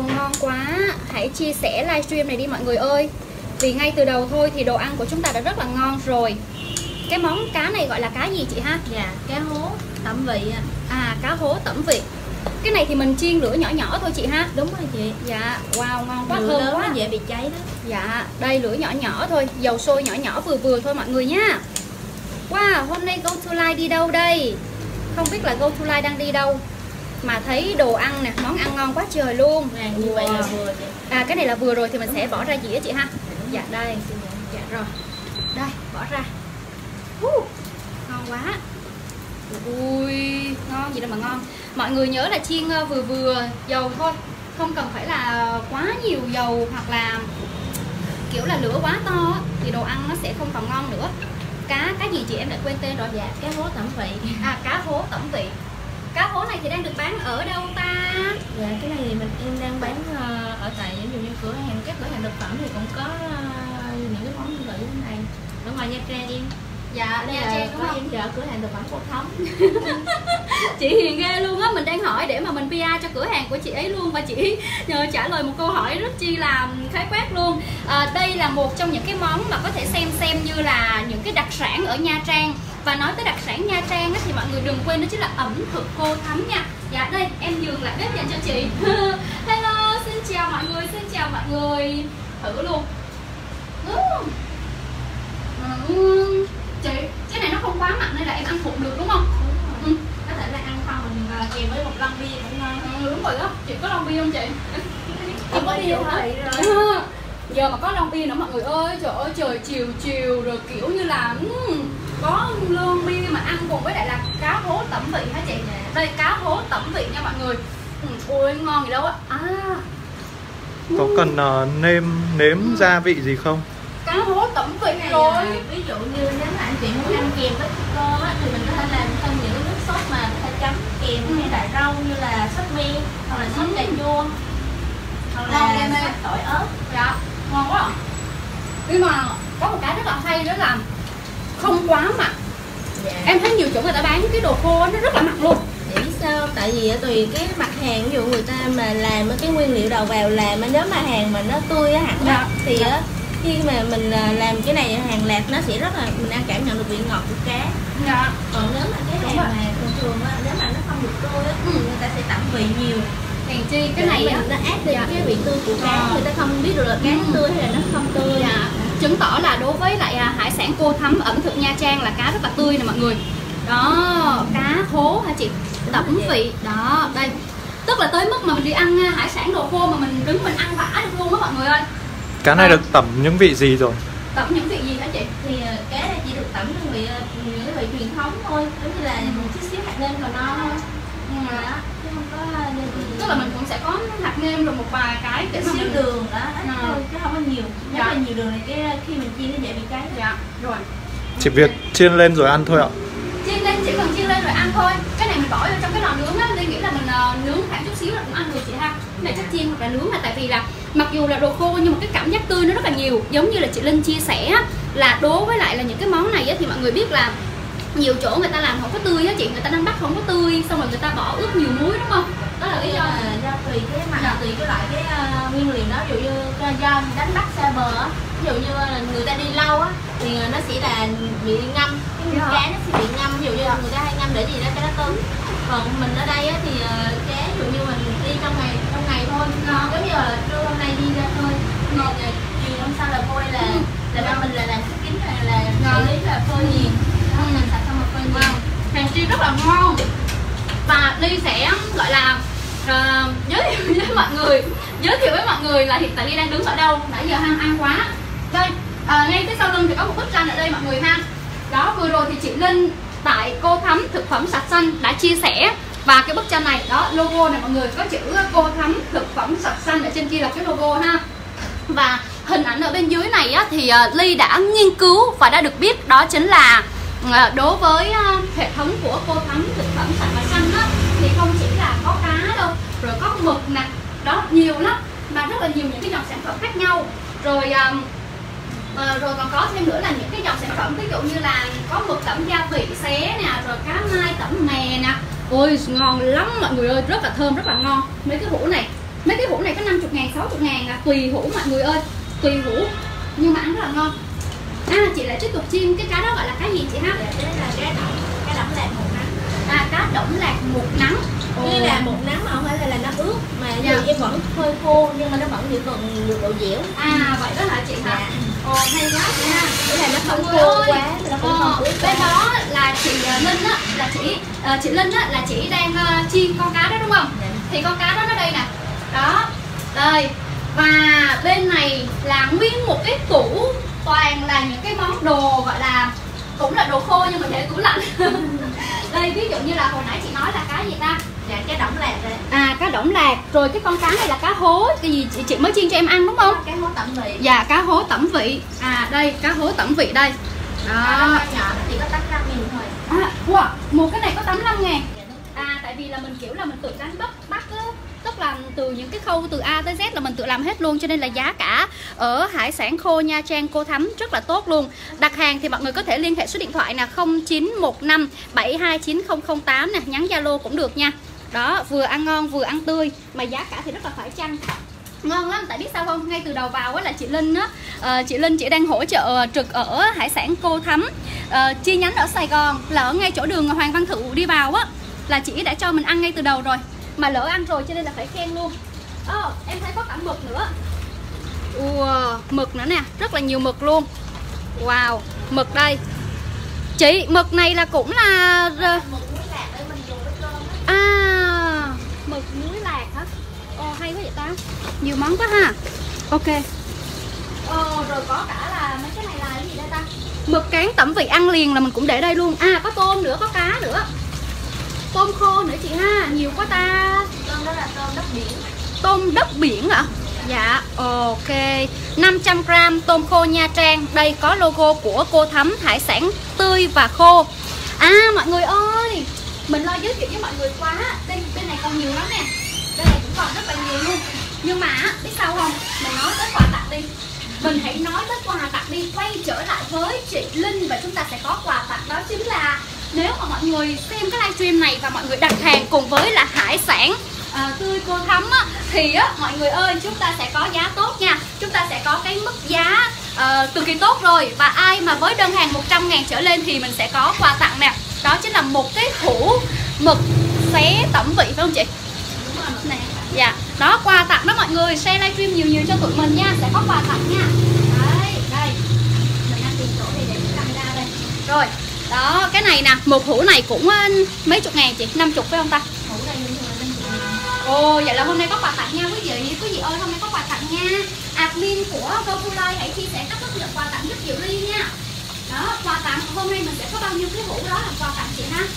ngon quá. Hãy chia sẻ livestream này đi mọi người ơi. Vì ngay từ đầu thôi thì đồ ăn của chúng ta đã rất là ngon rồi. Cái món cá này gọi là cá gì chị ha? Dạ, cá hố tẩm vị. À, cá hố tẩm vị. Cái này thì mình chiên lửa nhỏ nhỏ thôi chị ha? Đúng rồi chị. Dạ, wow, ngon quá, lửa thơm quá. nó dễ bị cháy đó. Dạ, đây lửa nhỏ nhỏ thôi, dầu sôi nhỏ nhỏ vừa vừa thôi mọi người nha. Wow, hôm nay Go To Life đi đâu đây? Không biết là Go To Life đang đi đâu mà thấy đồ ăn nè, món ăn ngon quá trời luôn. Như vậy là vừa chị. À, cái này là vừa rồi thì mình sẽ bỏ ra dĩa chị ha. Dạ đây. Dạ rồi. Đây, bỏ ra. Ngon quá. Ui, ngon gì đâu mà ngon. Mọi người nhớ là chiên vừa vừa dầu thôi, không cần phải là quá nhiều dầu hoặc là kiểu là lửa quá to thì đồ ăn nó sẽ không còn ngon nữa. Cá gì chị, em đã quên tên rồi. Dạ, cá hố tẩm vị. À, cá hố tẩm vị. Cá hố này thì đang được bán ở đâu ta? Dạ, cái này thì em đang bán ở tại ví dụ như các cửa hàng thực phẩm thì cũng có những cái món như vậy như này. Ở ngoài Nha Trang em. Dạ, đây Nha là Trang đúng không? Em chợ cửa hàng thực phẩm Cô Thống. Chị hiền ghê luôn á, mình đang hỏi để mà mình PR cho cửa hàng của chị ấy luôn, và chị nhờ trả lời một câu hỏi rất chi là khái quát luôn. Đây là một trong những cái món mà có thể xem như là những cái đặc sản ở Nha Trang. Và nói tới đặc sản Nha Trang á, thì mọi người đừng quên đó chính là ẩm thực Cô Thắm nha. Dạ đây, em nhường lại bếp dành cho chị. Hello, xin chào mọi người, xin chào mọi người. Thử luôn. Chị, cái này nó không quá mặn nên là em ăn phụ được đúng không? Có thể là ăn không mình kèm với một lon bia cũng ngon. Đúng rồi đó. Chị có lon bia không chị? Không có bia hả? Giờ mà có lon bia nữa mọi người ơi, trời ơi, trời chiều rồi kiểu như là có lon bia mà ăn cùng với lại là cá hố tẩm vị hả chị? Đây, cá hố tẩm vị nha mọi người. Ôi ngon gì đâu á. Có cần nếm gia vị gì không? Cá hố tẩm vị này, rồi. Ví dụ như nếu mà anh chị muốn ăn kèm với cơm á, thì mình có thể làm thêm những cái nước sốt mà người ta chấm kèm với đại rau như là sốt miên hoặc là sốt cà chua hoặc là sốt tỏi ớt. Dạ, ngon quá à. Nhưng mà có một cái rất là hay đó là không quá mặn. Dạ. Em thấy nhiều chỗ người ta bán cái đồ khô nó rất là mặn luôn. Để biết sao? Tại vì tùy cái mặt hàng, ví dụ người ta mà làm cái nguyên liệu đầu vào làm, nếu mà hàng mà nó tươi á hẳn á thì á khi mà mình làm cái này hàng lạc nó sẽ rất là mình ăn cảm nhận được vị ngọt của cá. Dạ. Còn nếu mà cái hàng mà thường thường á, nếu mà nó không được tươi á thì người ta sẽ tẩm vị nhiều. Hèn chi cái này á nó át đi cái vị tươi của cá, người ta không biết được là cá nó tươi hay là nó không tươi. Dạ. Chứng tỏ là đối với lại hải sản Cô Thắm ẩm thực Nha Trang là cá rất là tươi nè mọi người. Đó, cá hố hả chị? Tẩm vị. Đó, đây. Tức là tới mức mà mình đi ăn hải sản đồ khô mà mình đứng mình ăn vã được luôn á mọi người ơi. Cá này được tẩm những vị gì rồi? Tẩm những vị gì hả chị? Thì cá này chỉ được tẩm những vị truyền thống thôi, giống như là một chút xíu hạt nêm vào no thôi. Chứ không có nên gì. Tức là mình cũng sẽ có hạt nêm rồi một vài cái Chút xíu đường đó, thôi, chứ không có nhiều. Nếu mà nhiều đường này khi mình chiên nó dễ bị cháy. Dạ, rồi. Chỉ việc chiên lên rồi ăn thôi ạ? Chiên lên, chỉ cần chiên lên rồi ăn thôi. Cái này mình bỏ vô trong cái lò nướng á, Linh nghĩ là mình nướng khoảng chút xíu là cũng ăn được chị ha. Cái này chắc chiên hoặc là nướng, là tại vì là mặc dù là đồ khô nhưng mà cái cảm giác tươi nó rất là nhiều. Giống như là chị Linh chia sẻ á, là đối với lại là những cái món này á, thì mọi người biết là nhiều chỗ người ta làm không có tươi á chị, người ta đánh bắt không có tươi, xong rồi người ta bỏ ướp nhiều muối đúng không? Đó là lý do do tùy cái mặt, tùy cái loại cái nguyên liệu đó. Ví dụ như do đánh bắt xa bờ á, ví dụ như là người ta đi lâu á thì nó sẽ là bị ngâm, cái cá nó sẽ bị ngâm. Ví dụ như người ta hay ngâm để gì đó cho nó cứng. Còn mình ở đây á thì cá ví dụ như mình đi trong ngày thôi, giống như là trưa hôm nay đi ra thôi, chiều hôm sau là vô đây là ba mình là làm khép kín, là xử lý là phơi nhiệt, làm sạch xong rồi phơi nhiệt. Hàng chi rất là ngon. Và Ly sẽ gọi là giới thiệu với mọi người là hiện tại Ly đang đứng ở đâu, nãy giờ ham ăn quá. Đây, ngay phía sau lưng thì có một bức tranh ở đây mọi người ha. Đó, vừa rồi thì chị Linh tại Cô Thắm thực phẩm sạch xanh đã chia sẻ. Và cái bức tranh này, đó, logo này mọi người, có chữ Cô Thắm thực phẩm sạch xanh, ở trên kia là cái logo ha. Và hình ảnh ở bên dưới này á, thì Ly đã nghiên cứu và đã được biết đó chính là đối với hệ thống của Cô Thắm thực phẩm sạch và xanh á, thì không chỉ là có cá đâu, rồi có mực nè, đó, nhiều lắm, mà rất là nhiều những cái dòng sản phẩm khác nhau. Rồi rồi còn có thêm nữa là những cái dòng sản phẩm ví dụ như là có mực tẩm gia vị xé nè, rồi cá mai tẩm mè nè. Ôi ngon lắm mọi người ơi, rất là thơm, rất là ngon. Mấy cái hũ này Mấy cái hũ này có 50 ngàn, 60 ngàn à, tùy hũ mọi người ơi, tùy hũ, nhưng mà ăn rất là ngon. Chị lại tiếp tục chiên cái cá đó gọi là cá gì chị ha? Đây là cá đỏng lạc một nắng. Cá đỏng lạc một nắng. Đây là một nắng mà không phải là nó ướt, mà em vẫn hơi khô nhưng mà nó vẫn giữ còn được độ dẻo. Vậy đó hả chị hả? Hay quá chị ha. Nghĩa là nó không khô quá, nó không ướt. Bên đó là chị Linh á, là chị Linh á là chị đang chiên con cá đó đúng không? Thì con cá đó nó đây nè. Đó. Đây. Và bên này là nguyên một cái tủ toàn là những cái món đồ gọi là cũng là đồ khô nhưng mà để tủ lạnh. Đây ví dụ như là hồi nãy chị nói là cá gì ta? Dạ cá đỏng lạc đây. Cá đỏng lạc. Rồi cái con cá này là cá hố, cái gì chị mới chiên cho em ăn đúng không? Cá hố tẩm vị. Dạ cá hố tẩm vị. Đây cá hố tẩm vị đây. Đó. Nhỏ nó chỉ có 85.000 thôi. Wow, một cái này có 85.000. Tại vì là mình kiểu là mình tự đánh bắt á, tức là từ những cái khâu từ A tới Z là mình tự làm hết luôn, cho nên là giá cả ở hải sản khô Nha Trang Cô Thắm rất là tốt luôn. Đặt hàng thì mọi người có thể liên hệ số điện thoại là 0915 729008 nè, nhắn Zalo cũng được nha. Đó, vừa ăn ngon vừa ăn tươi mà giá cả thì rất là phải chăng. Ngon lắm, tại biết sao không? Ngay từ đầu vào á là chị Linh á, chị Linh chị đang hỗ trợ trực ở hải sản Cô Thắm, chi nhánh ở Sài Gòn, là ở ngay chỗ đường Hoàng Văn Thụ đi vào á, là chị đã cho mình ăn ngay từ đầu rồi. Mà lỡ ăn rồi cho nên là phải khen luôn. Em thấy có cả mực nữa. Mực nữa nè, rất là nhiều mực luôn. Wow, mực đây. Chị, mực này là cũng là Mực muối lạc để mình dùng với cơm. Mực muối lạc hả? Hay quá vậy ta. Nhiều món quá ha. Ok. Rồi có cả là mấy cái này là cái gì đây ta? Mực cán tẩm vị ăn liền là mình cũng để đây luôn. Có tôm nữa, có cá nữa. Tôm khô nữa chị ha, nhiều quá ta. Tôm đó là tôm đất biển. Tôm đất biển hả? Dạ, ok. 500g tôm khô Nha Trang. Đây có logo của Cô Thắm, hải sản tươi và khô. Mọi người ơi, mình lo giới thiệu với mọi người quá. Bên này còn nhiều lắm nè. Bên này cũng còn rất là nhiều luôn. Nhưng mà biết sao không? Mình nói tới quà tặng đi. Mình hãy nói tới quà tặng đi. Quay trở lại với chị Linh và chúng ta sẽ có quà tặng. Đó chính là nếu mà mọi người xem cái livestream này và mọi người đặt hàng cùng với là hải sản tươi Cô Thắm á, thì mọi người ơi, chúng ta sẽ có giá tốt nha. Chúng ta sẽ có cái mức giá cực kỳ tốt rồi. Và ai mà với đơn hàng 100.000 trở lên thì mình sẽ có quà tặng nè. Đó chính là một cái hũ mực xé tẩm vị, phải không chị? Đúng rồi, này. Dạ, đó quà tặng đó mọi người. Share livestream nhiều cho tụi mình nha. Sẽ có quà tặng nha. Đấy, đây. Mình đang tìm chỗ để camera đây. Rồi, đó, cái này nè, một hũ này cũng mấy chục ngàn chị, 50 phải không ta? hũ này mình thường là 50.000. Vậy là hôm nay có quà tặng nha quý vị ơi, hôm nay có quà tặng nha. Admin của GoFoodLive hãy chia sẻ cách thức nhận quà tặng giúp Diệu Ly nha. Đó, quà tặng hôm nay mình sẽ có bao nhiêu cái hũ đó là quà tặng chị ha?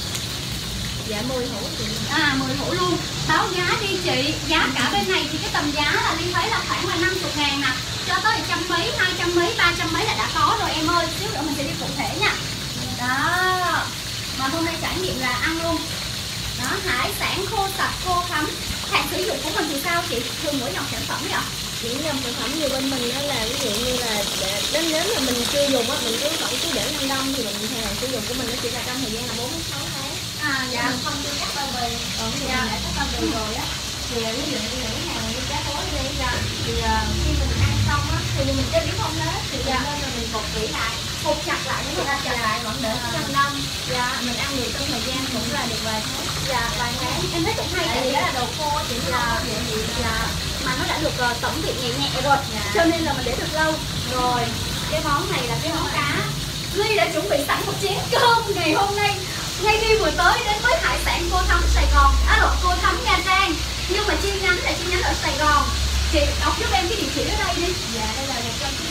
Dạ 10 hũ chị. 10 hũ luôn. Báo giá đi chị. Giá cả bên này thì cái tầm giá là Ly thấy là khoảng là 50.000 nè, cho tới 100 mấy, 200 mấy, 300 mấy là đã có rồi em ơi. Xíu nữa mình sẽ đi cụ thể nha. Đó. Mà hôm nay trải nghiệm là ăn luôn. Đó, hải sản khô sạch Cô Thắm. Hạn sử dụng của mình thì sao chị? Thường mỗi dòng sản phẩm vậy? Những dòng sản phẩm như bên mình đó là ví dụ như là nếu mà mình chưa dùng á, mình vẫn cứ để ngăn đông thì mình thời hạn sử dụng của mình nó chỉ là trong thời gian là 4 đến 6 tháng. Dạ. Mình không chưa cắt bao bì. Khi mình đã cắt bao bì rồi á, thì ví dụ như những hàng như cá hối đi ra, thì khi mình ăn xong á, thì mình chế biến không hết, thì nên là mình cột kỹ lại, Cột chặt lại để mình chặt lại vẫn để ngăn đông. Mình ăn được trong thời gian cũng là được vài tháng. Vài tháng. Em thấy cũng hay. Tại vì đó là đồ khô chỉ là mà nó đã được tẩm vị nhẹ nhẹ rồi, cho nên là mình để được lâu. Rồi cái món này là cái món cá. Ly đã chuẩn bị sẵn một chén cơm ngày hôm nay. Ngay khi vừa tới đến với hải sản Cô Thắm Sài Gòn, Cô Thắm Nha Trang, nhưng mà chi nhánh là chi nhánh ở Sài Gòn. Chị đọc giúp em cái địa chỉ ở đây đi. Dạ đây là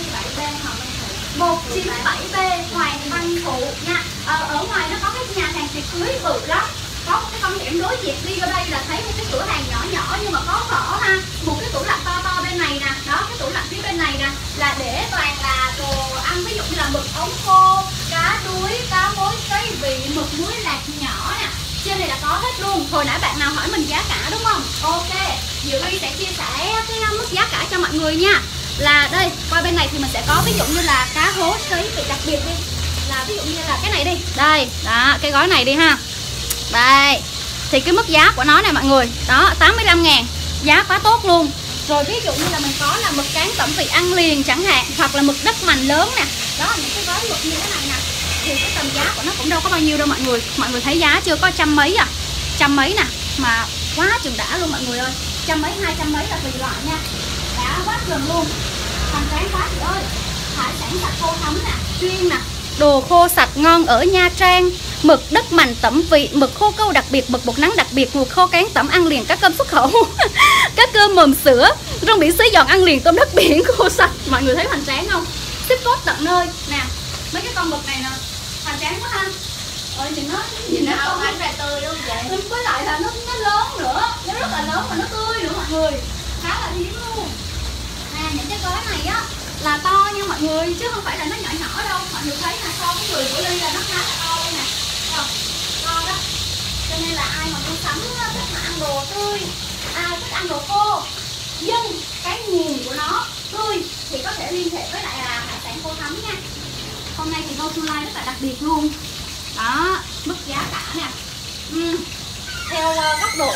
197B Hoàng Văn Thụ. 197B Hoàng Văn Thụ nha. Ở ngoài nó có cái nhà hàng tiệc cưới bự lắm. Có một cái con hẻm đối diện đi ở đây là thấy một cái cửa hàng nhỏ nhỏ nhưng mà có mở ha. Một cái tủ lạnh to to bên này nè. Đó, cái tủ lạnh phía bên này nè là để toàn là đồ ăn, ví dụ như là mực ống khô, cá đuối, cá mối cái vị, mực muối lạc nhỏ nè. Trên này là có hết luôn. Hồi nãy bạn nào hỏi mình giá cả đúng không? Ok, Diệu Ly sẽ chia sẻ cái mức giá cả cho mọi người nha. Là đây, qua bên này thì mình sẽ có ví dụ như là cá hố sấy vị đặc biệt đi. Là ví dụ như là cái này đi. Đây, đó, cái gói này đi ha. Đây, thì cái mức giá của nó này mọi người. Đó, 85.000. giá quá tốt luôn. Rồi ví dụ như là mình có là mực cán tẩm vị ăn liền chẳng hạn, hoặc là mực đất mành lớn nè, đó những cái gói mực như thế này nè, thì cái tầm giá của nó cũng đâu có bao nhiêu đâu mọi người. Mọi người thấy giá chưa, có trăm mấy à, trăm mấy nè, mà quá chừng đã luôn mọi người ơi. Trăm mấy, 200 mấy là tùy loại nha, đã quá chừng luôn. Hoành tráng quá chị ơi. Hải sản sạch khô thấm nè, chuyên nè, đồ khô sạch ngon ở Nha Trang. Mực đất mành tẩm vị, mực khô câu đặc biệt, mực bột nắng đặc biệt, mực khô cán tẩm ăn liền, cá cơm xuất khẩu, cá cơm mồm sữa, rong biển xới giòn ăn liền, tôm đất biển khô sạch. Mọi người thấy hoành tráng không? Ship code tận nơi nè. Mấy cái con mực này nè, hoành tráng quá ha. Ôi nhìn nó không ăn ra tươi đúng không vậy? Với lại là nó lớn nữa, nó rất là lớn và nó tươi nữa mọi người, khá là hiếm luôn. Nè, những cái gói này á là to nha mọi người, chứ không phải là nó nhỏ nhỏ đâu. Mọi người thấy là so với người của Ly là nó khá là to luôn nè, to đó. Cho nên là ai mà mua sắm thích mà ăn đồ tươi, ai thích ăn đồ khô nhưng cái nguồn của nó tươi thì có thể liên hệ với lại là hải sản Cô Thắm nha. Hôm nay thì Go To Life rất là đặc biệt luôn đó, mức giá cả nè. Theo góc độ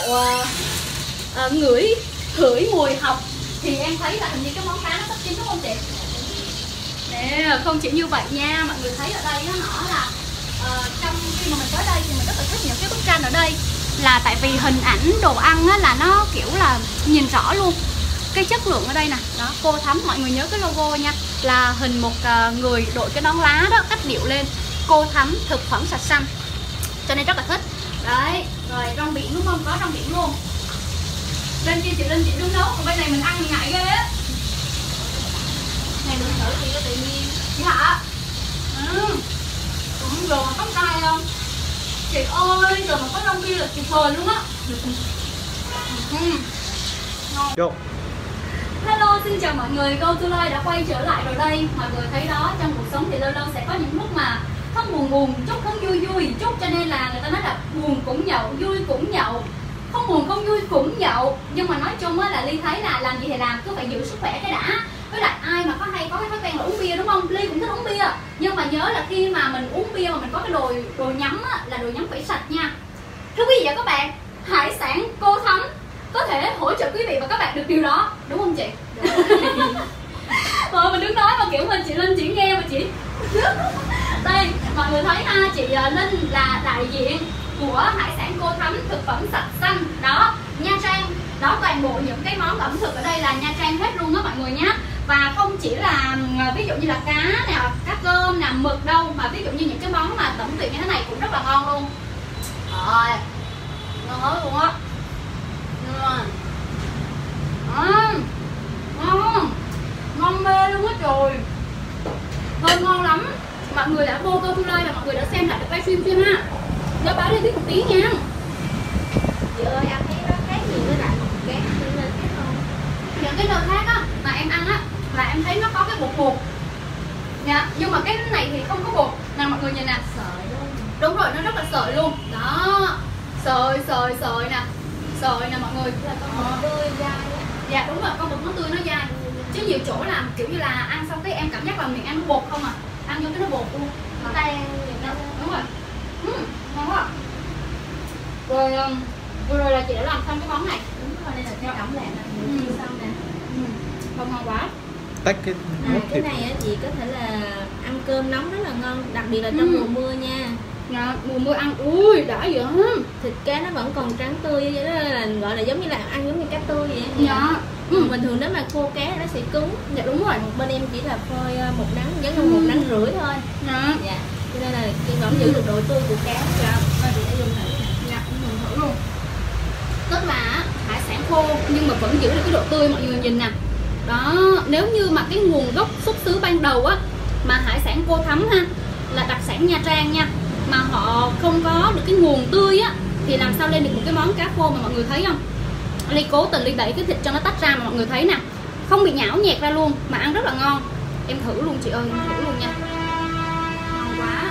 ngửi mùi học thì em thấy là hình như cái món cá nó sắp chín đúng không chị? Nè, không chỉ như vậy nha, mọi người thấy ở đây nó là trong khi mà mình tới đây thì mình rất là thích những cái bức tranh ở đây, là tại vì hình ảnh đồ ăn á, là nó kiểu là nhìn rõ luôn cái chất lượng ở đây nè. Đó, Cô Thắm, mọi người nhớ cái logo nha, là hình một người đội cái nón lá đó, cách điệu lên, Cô Thắm thực phẩm sạch xanh, cho nên rất là thích. Đấy, rồi rong biển đúng không? Có rong biển luôn. Lên kia chị Linh chị đứng nấu, còn bên này mình ăn mình ngại ghê á. Này mình thử thì có tự nhiên. Chị hả? Cũng đồ mà có cay không? Chị ơi, đồ mà có rong kia là tuyệt vời luôn á. Yo. Hello, xin chào mọi người, Go To Life đã quay trở lại rồi đây. Mọi người thấy đó, trong cuộc sống thì lâu lâu sẽ có những lúc mà không buồn, chút không vui chút, cho nên là người ta nói là buồn cũng nhậu, vui cũng nhậu, không buồn không vui cũng nhậu. Nhưng mà nói chung á là Ly thấy là làm gì thì làm, cứ phải giữ sức khỏe cái đã. Với lại ai mà có hay có cái thói quen là uống bia đúng không? Ly cũng thích uống bia, nhưng mà nhớ là khi mà mình uống bia mà mình có cái đồ nhắm á, là đồ nhắm phải sạch nha. Thưa quý vị và các bạn, hải sản Cô Thắm có thể hỗ trợ quý vị và các bạn được điều đó, đúng không chị? Mình đứng nói mà kiểu mình chị Linh chỉ nghe mà chị đây mọi người thấy ha, chị Linh là đại diện của hải sản Cô Thắm thực phẩm sạch xanh đó, Nha Trang. Đó, toàn bộ những cái món ẩm thực ở đây là Nha Trang hết luôn đó mọi người nhé. Và không chỉ là ví dụ như là cá nè, cá cơm nè, mực đâu, mà ví dụ như những cái món mà tẩm vị như thế này cũng rất là ngon luôn. Rồi, ngon hết luôn á. Ngon mê luôn á trời, thơm ngon lắm. Mọi người đã vô Go To Life và mọi người đã xem lại được livestream chưa ha? Nhớ báo đi biết một tiếng nha. Chị ơi, ăn thấy nó khác gì với lại một cái nơi khác không? Những cái nơi khác á mà em ăn á là em thấy nó có cái bột nha, nhưng mà cái này thì không có bột nè, mọi người nhìn nè, Sợi luôn. đúng rồi, nó rất là sợi luôn đó, sợi nè, sợi nè mọi người. Là con mực tươi dai á. Dạ đúng rồi, con mực nó tươi nó dai, chứ nhiều chỗ làm kiểu như là ăn xong cái em cảm giác là miệng ăn bột không à, ăn vô cái nó bột luôn. Nó tan vậy đó. Đúng rồi. Ngon quá. Rồi vừa rồi là chị đã làm xong cái món này. Đúng rồi, đây là cái cẩm lạc nè, chiên xong nè. Không ngon quá. Tách cái nốt Cái thịt. này á chị có thể là ăn cơm nóng rất là ngon, đặc biệt là trong mùa mưa nha. Dạ, mùa mưa ăn ui đã vậy hả? Thịt cá nó vẫn còn trắng tươi, vậy đó là gọi là giống như là ăn giống như cá tươi vậy. Dạ. Bình thường nếu mà khô cá nó sẽ cứng. Dạ đúng rồi. Bên em chỉ là phơi một nắng, giống như một nắng rưỡi thôi. Dạ. Dạ. Cho nên là chị vẫn giữ được độ tươi của cá. Dạ. Và chị đã dùng thử. Dạ, mình thử luôn. Tức là hải sản khô nhưng mà vẫn giữ được cái độ tươi, mọi người nhìn nè. Đó, nếu như mà cái nguồn gốc xuất xứ ban đầu á mà hải sản Cô Thắm ha là đặc sản Nha Trang nha, mà họ không có được cái nguồn tươi á thì làm sao lên được một cái món cá khô mà mọi người thấy không? Ly cố tình Ly đẩy cái thịt cho nó tách ra mà mọi người thấy nè, không bị nhão nhẹt ra luôn mà ăn rất là ngon. Em thử luôn chị ơi, em thử luôn nha. Ngon quá.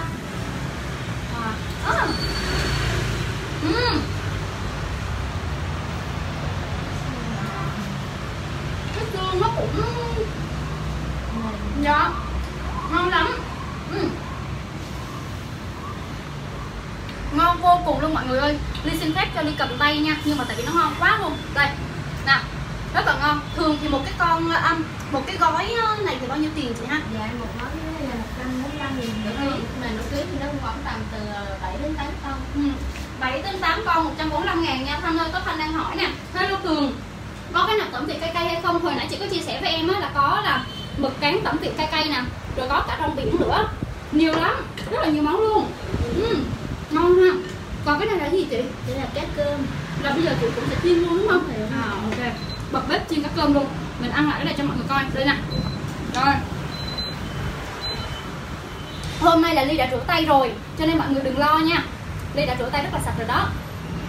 Cái xương nó cũng dạ ngon lắm. Ngon vô cùng luôn mọi người ơi. Ly xin phép cho Ly cầm tay nha, nhưng mà tại vì nó ngon quá luôn. Đây nè, rất là ngon. Thường thì một cái gói này thì bao nhiêu tiền chị ha? Dạ một món này là 145.000 nửa ký, mà nửa ký thì nó khoảng tầm từ 7 đến 8 con. 7 đến 8 con 145.000 nha. Thanh ơi, có Thanh đang hỏi nè, hello Cường, có cái nào tẩm vị cay cay hay không? Hồi nãy chị có chia sẻ với em á, là có là mực cán tẩm vị cay cay nè, rồi có cả rong biển nữa, nhiều lắm, rất là nhiều món luôn. Ngon ha. Còn cái này là gì chị? Đây là cá cơm. Là bây giờ chị cũng sẽ chiên luôn đúng không? Ok, bật bếp chiên cá cơm luôn. Mình ăn lại cái này cho mọi người coi đây nè. Rồi, hôm nay là Ly đã rửa tay rồi, cho nên mọi người đừng lo nha. Ly đã rửa tay rất là sạch rồi đó.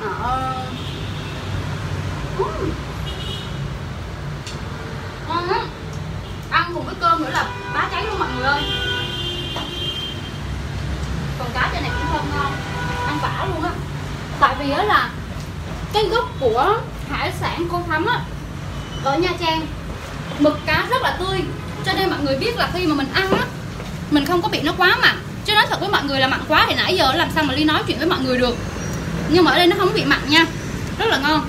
Ngon lắm. Ăn cùng với cơm nữa là bá cháy luôn mọi người ơi. Còn cá trên này cũng thơm ngon, ăn vả luôn á. Tại vì đó là cái gốc của hải sản Cô Thắm á, ở Nha Trang mực cá rất là tươi, cho nên mọi người biết là khi mà mình ăn á, mình không có bị nó quá mặn. Chứ nói thật với mọi người là mặn quá thì nãy giờ làm sao mà Ly nói chuyện với mọi người được. Nhưng mà ở đây nó không bị mặn nha, rất là ngon.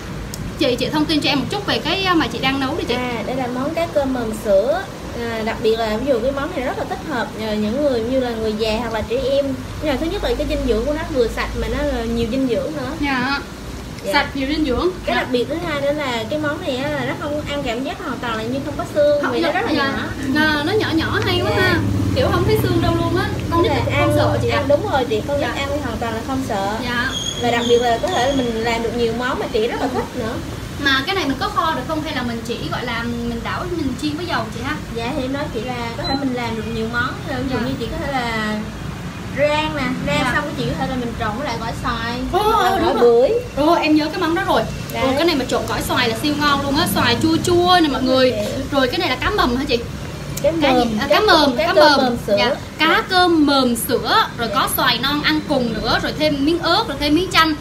Chị thông tin cho em một chút về cái mà chị đang nấu đi chị. Đây là món cá cơm mềm sữa. Đặc biệt là ví dụ cái món này rất là thích hợp những người như là người già hoặc là trẻ em. Nhưng mà thứ nhất là cái dinh dưỡng của nó vừa sạch mà nó là nhiều dinh dưỡng nữa. Dạ. Sạch nhiều dinh dưỡng. Cái đặc biệt thứ hai đó là cái món này là nó không ăn cảm giác hoàn toàn là như không có xương, vì nó rất là nhỏ. Nó nhỏ nhỏ hay quá ha. Kiểu không thấy xương đâu luôn á. Con nít cũng không sợ chị ăn. Đúng rồi chị, con nít ăn hoàn toàn là không sợ. Dạ. Và đặc biệt là có thể mình làm được nhiều món mà chị rất là thích nữa. Mà cái này mình có kho được không hay là mình chỉ gọi là mình đảo mình chiên với dầu chị ha? Dạ thì nói chị là có thể mình làm được nhiều món. Ví dụ như chị có thể là rang nè, rang xong cái chị có thể là mình trộn với lại gỏi xoài, gỏi bưởi. Em nhớ cái món đó rồi. Cái này mà trộn gỏi xoài là siêu ngon luôn á, xoài chua chua nè mọi người. Rồi cái này là cá mầm hả chị? Cá mờm sữa. Dạ. Cá cơm mờm sữa, rồi có xoài non ăn cùng nữa, rồi thêm miếng ớt, rồi thêm miếng chanh.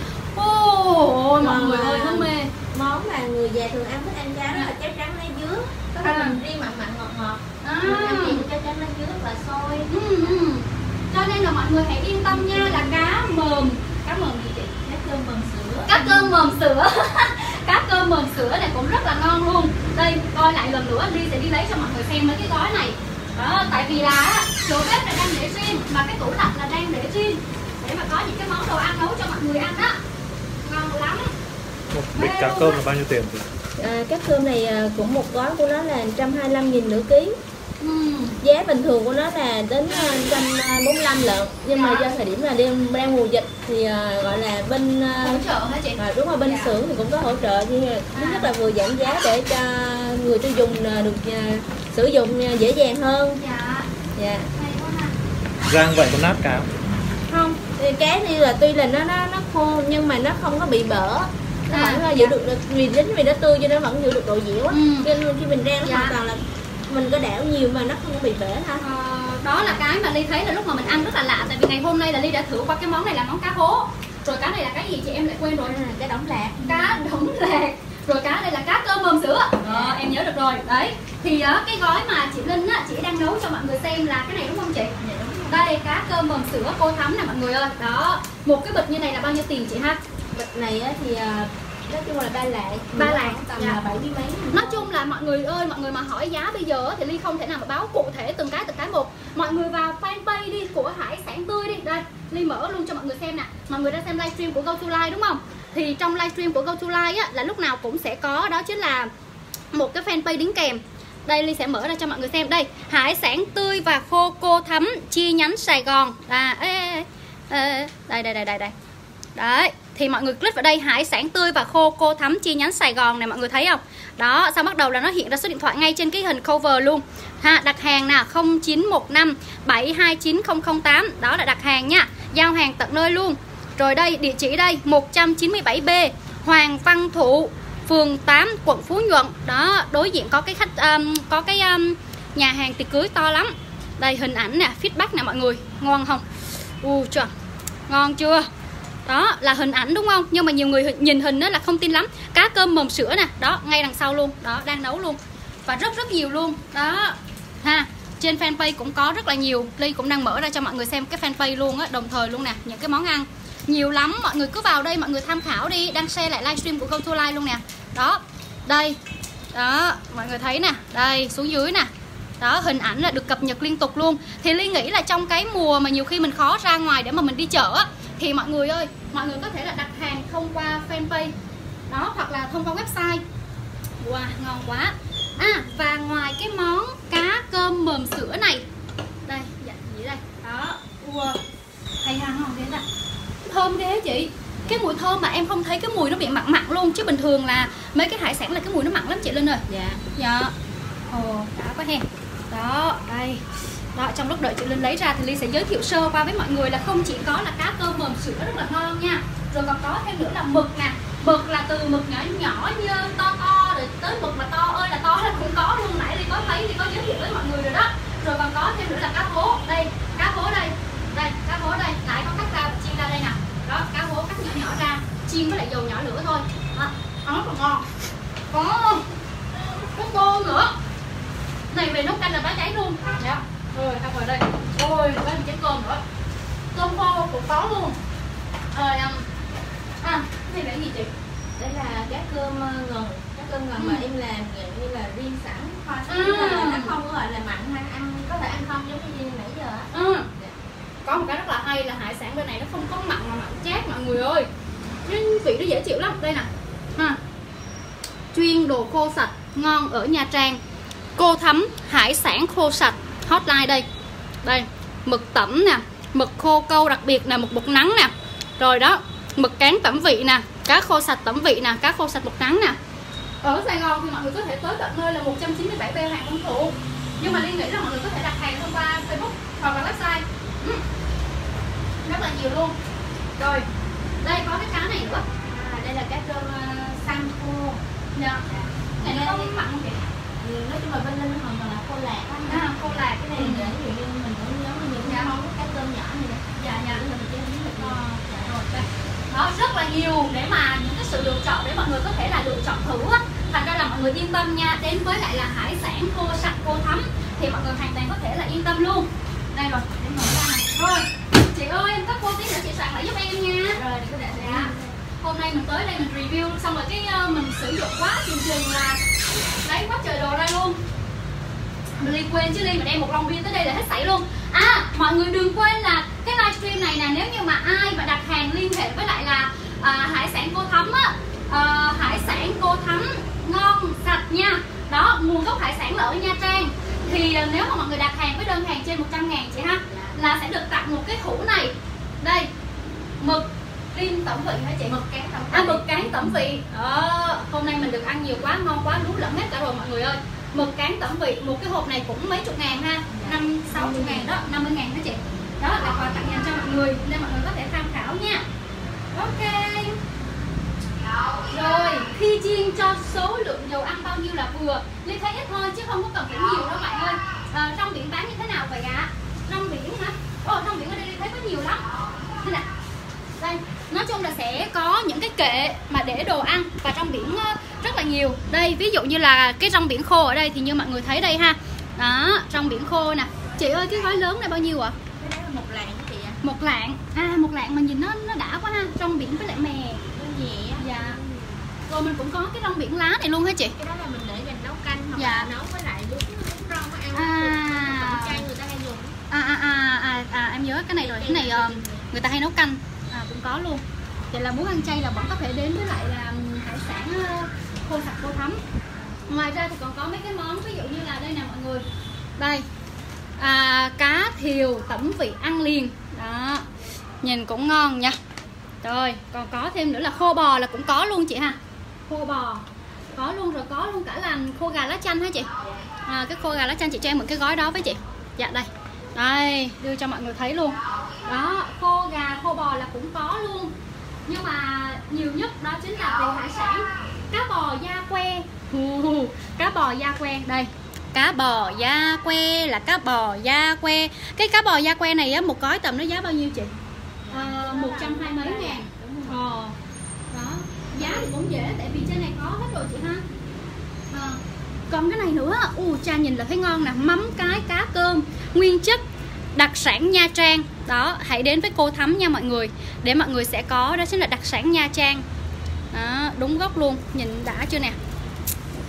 Ôi mọi người ơi, nó mê. Món mà người già thường ăn thích ăn cá đó là cháo trắng lá dứa. Có thể mình riêng mặn mặn ngọt ngọt. Mình ăn thì cháo trắng lá dứa rất là sôi. Cho nên là mọi người hãy yên tâm nha, là cá mờm gì chị? Cá cơm mờm sữa. Cá cơm mờm sữa. Cá cơm mờm sữa này cũng rất là ngon luôn. Đây, coi lại lần nữa, Ly sẽ đi lấy cho mọi người xem mấy cái gói này. Đó, tại vì là chỗ bếp là đang để riêng, mà cái tủ lạnh là đang để riêng, để mà có những cái món đồ ăn nấu cho mọi người ăn đó. Ngon lắm. Một bịch cá cơm là bao nhiêu tiền chị? Cá cơm này cũng một gói của nó là 125.000 nửa ký. Giá bình thường của nó là đến 145 lận. Nhưng mà do thời điểm là đang mùa dịch thì gọi là bên hỗ trợ hả chị? Đúng rồi, bên xưởng thì cũng có hỗ trợ, nhưng thứ nhất là vừa giảm giá để cho người tiêu dùng được sử dụng dễ dàng hơn. Dạ. Rang vậy có nát cá không? Cá thì là tuy là nó khô nhưng mà nó không có bị bở. Nó vẫn giữ được, vì nó tươi cho nó vẫn giữ được độ dẻo á. Cho nên khi mình rang nó hoàn toàn là mình có đảo nhiều mà nó không có bị bể ha. Đó là cái mà Ly thấy là lúc mà mình ăn rất là lạ. Tại vì ngày hôm nay là Ly đã thử qua cái món này là món cá hố. Rồi cá này là cái gì chị em lại quên rồi. Cá đỏng lạc. Cá đỏng lạc. Rồi cá đây là cá cơm mờm sữa. Em nhớ được rồi. Đấy. Thì cái gói mà chị Linh á, chị đang nấu cho mọi người xem là cái này đúng không chị? Dạ, đúng rồi. Đây, cá cơm mờm sữa Cô Thắm nè mọi người ơi. Đó. Một cái bịch như này là bao nhiêu tiền chị ha? Bịch này á thì nói chung là ba lạng tầm là 70 mấy. Nói chung là mọi người ơi, mọi người mà hỏi giá bây giờ thì Ly không thể nào mà báo cụ thể từng cái một. Mọi người vào fanpage đi của Hải Sản Tươi đi. Đây, Ly mở luôn cho mọi người xem nè. Mọi người đã xem livestream của Go To Live đúng không? Thì trong livestream của Go To Live á, là lúc nào cũng sẽ có, đó chính là một cái fanpage đính kèm. Đây Ly sẽ mở ra cho mọi người xem. Đây, Hải Sản Tươi và Khô Cô Thắm chi nhánh Sài Gòn. Đây. Đấy, thì mọi người click vào đây, Hải Sản Tươi và Khô Cô Thắm chi nhánh Sài Gòn này, mọi người thấy không? Đó, xong bắt đầu là nó hiện ra số điện thoại ngay trên cái hình cover luôn ha. Đặt hàng nè 0915 729 008. Đó là đặt hàng nha, giao hàng tận nơi luôn. Rồi đây, địa chỉ đây 197B Hoàng Văn Thụ, phường 8, quận Phú Nhuận. Đó, đối diện có cái nhà hàng tiệc cưới to lắm. Đây hình ảnh nè, feedback nè mọi người. Ngon không? Chưa. Ngon chưa? Đó là hình ảnh đúng không? Nhưng mà nhiều người nhìn hình đó là không tin lắm. Cá cơm mờm sữa nè, đó ngay đằng sau luôn. Đó, đang nấu luôn. Và rất nhiều luôn. Đó ha. Trên fanpage cũng có rất là nhiều. Ly cũng đang mở ra cho mọi người xem cái fanpage luôn á, đồng thời luôn nè, những cái món ăn nhiều lắm. Mọi người cứ vào đây mọi người tham khảo đi. Đang share lại livestream của Go To Live luôn nè. Đó, đây Đó, mọi người thấy nè, đây xuống dưới nè. Đó, hình ảnh là được cập nhật liên tục luôn. Thì Ly nghĩ là trong cái mùa mà nhiều khi mình khó ra ngoài để mà mình đi chợ á, thì mọi người ơi, mọi người có thể là đặt hàng thông qua fanpage đó, hoặc là thông qua website. Wow, ngon quá. Và ngoài cái món cá cơm mờm sữa này, đây, dạ gì đây, đó, wow, hay ha, ngon ghê ta, thơm ghê chị. Cái mùi thơm mà em không thấy cái mùi nó bị mặn mặn luôn, chứ bình thường là mấy cái hải sản là cái mùi nó mặn lắm chị Linh ơi. Dạ. Ồ, đã quá he. Đó, đây. Đó, trong lúc đợi chị Linh lấy ra thì Ly sẽ giới thiệu sơ qua với mọi người là không chỉ có là cá cơm mờm sữa rất là ngon nha, rồi còn có thêm nữa là mực nè. Mực là từ mực nhỏ nhỏ như to to rồi tới mực mà to ơi là to là cũng có luôn. Nãy Ly có thấy, Ly có giới thiệu với mọi người rồi đó. Rồi còn có thêm nữa là cá hố. Đây, cá hố đây. Đây, cá hố đây. Nãy có cắt ra chiên ra đây nè. Đó, cá hố cắt nhỏ nhỏ ra, chiên với lại dầu nhỏ lửa thôi. Đó, ăn rất là ngon. Có tôm nữa. Này về nấu canh là bá cháy luôn. Dạ. Rồi, ăn vào đây. Ôi, có một chén cơm nữa. Tôm khô cũng có luôn. Rồi, cái này là gì chị? Đây là cá cơm ngần. Cá cơm ngần mà em làm như là riêng sẵn. Nó không gọi là mặn hay ăn, có thể ăn không giống như nãy giờ á. Có một cái rất là hay là hải sản bên này nó không có mặn mà mặn chát mọi người ơi. Cái vị nó dễ chịu lắm. Đây nè. Chuyên đồ khô sạch ngon ở Nha Trang. Cô Thắm hải sản khô sạch, hotline đây. Đây, mực tẩm nè, mực khô câu đặc biệt nè, mực bột nắng nè. Rồi đó, mực cán tẩm vị nè, cá khô sạch tẩm vị nè, cá khô sạch bột nắng nè. Ở Sài Gòn thì mọi người có thể tới tận nơi là 197 beo hàng công thụ. Nhưng mà Liên nghĩ là mọi người có thể đặt hàng thông qua Facebook hoặc là website. Rất là nhiều luôn. Rồi, đây có cái cá này nữa. Đây là cá cơm xanh khô. Dạ. Này nó có miếng mặn không chị? Nói chung là bên Linh hoàn toàn là khô lạc á. Khô lạc cái này để ví dụ như mình cũng giống như những món cá cơm nhỏ này nè. Dạ. Mình chế biến được. Rồi, đây. Đó, rất là nhiều để mà những cái sự lựa chọn để mọi người có thể là lựa chọn thử á. Thành ra là mọi người yên tâm nha. Đến với lại là hải sản khô sạch Cô Thắm thì mọi người hoàn toàn có thể là yên tâm luôn. Đây rồi, để mở ra này. Rồi, chị ơi, em có cô tí nữa chị soạn lại giúp em nha. Rồi, để có để dạ. Hôm nay mình tới đây mình review xong rồi cái mình sử dụng quá chừng là lấy quá trời đồ ra luôn. Ly quên chứ Ly mà đem một lon bia tới đây là hết sảy luôn. Mọi người đừng quên là cái livestream này nè, nếu như mà ai mà đặt hàng liên hệ với lại là hải sản Cô Thắm á, hải sản Cô Thắm ngon sạch nha. Đó, nguồn gốc hải sản là ở Nha Trang. Thì nếu mà mọi người đặt hàng với đơn hàng trên 100.000 chị ha, là sẽ được tặng một cái hũ này. Đây, mực rim tẩm vị hả chị? Mực cán tẩm vị. Mực cán tẩm vị. Hôm nay mình được ăn nhiều quá, ngon quá, lú lẫn hết cả rồi mọi người ơi. Mực cán tẩm vị, một cái hộp này cũng mấy chục ngàn ha, 50-60 ngàn đó, 50 ngàn đó chị. Đó là quà tặng dành cho mọi người, nên mọi người có thể tham khảo nha. Ok. Rồi, khi chiên cho số lượng dầu ăn bao nhiêu là vừa. Ly thấy ít thôi chứ không có cần phải nhiều đâu bạn ơi. Rong biển bán như thế nào vậy ạ? Rong biển hả? Rong biển ở đây Ly thấy có nhiều lắm. Đây nè. Đây, nói chung là sẽ có những cái kệ mà để đồ ăn và trong biển rất là nhiều. Đây, ví dụ như là cái rong biển khô ở đây thì như mọi người thấy đây ha. Đó, rong biển khô nè. Chị ơi, cái gói lớn này bao nhiêu ạ? Cái đó là 1 lạng chị ạ. 1 lạng. 1 lạng mà nhìn nó đã quá ha. Rong biển với lại mè. Nhẹ. Dạ. Rồi mình cũng có cái rong biển lá này luôn hả chị? Cái đó là mình để dành nấu canh hoặc dạ. là nấu với lại bún rong ăn. Cọng chay người ta hay dùng. Em nhớ cái này rồi. Cái này người ta hay nấu canh. Cũng có luôn. Vậy là muốn ăn chay là vẫn có thể đến với lại là hải sản khô sạch Cô Thắm. Ngoài ra thì còn có mấy cái món ví dụ như là đây nè mọi người. Đây. Cá thiều tẩm vị ăn liền. Đó. Nhìn cũng ngon nha. Rồi, còn có thêm nữa là khô bò là cũng có luôn chị ha. Khô bò có luôn, rồi có luôn cả là khô gà lá chanh hả chị? Cái khô gà lá chanh chị cho em một cái gói đó với chị. Dạ đây. Đây, đưa cho mọi người thấy luôn. Đó, khô gà, khô bò là cũng có luôn. Nhưng mà nhiều nhất đó chính là về hải sản. Cá bò da que. Cá bò da que đây. Cá bò da que là cá bò da que. Cái cá bò da que này á, một gói tầm nó giá bao nhiêu chị? 120 mấy ngàn. Đó. Giá thì cũng dễ tại vì trên này có hết rồi chị ha. Còn cái này nữa, cha nhìn là thấy ngon nè, mắm cái cá cơm nguyên chất đặc sản Nha Trang. Đó, hãy đến với Cô Thắm nha mọi người, để mọi người sẽ có đó chính là đặc sản Nha Trang. Đó, đúng gốc luôn, nhìn đã chưa nè.